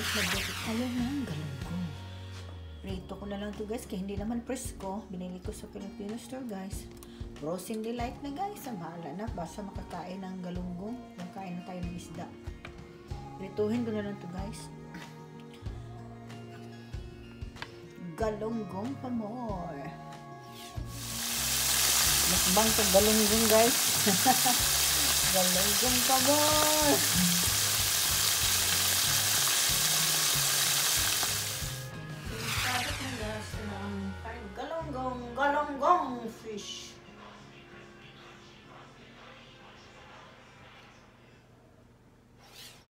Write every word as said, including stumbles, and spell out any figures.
guys, magbuti tayo ng galunggong. Rito ko na lang to guys, kaya hindi naman presko. Binili ko sa Filipino store guys. Frozen delight na guys. Ang bahala na, basta makakain ng galunggong. Makain na tayo ng isda. Rituhin ko na lang to guys. Galunggong pa more. Masbang to galunggong guys. Galunggong pa more. Galunggong, galunggong fish.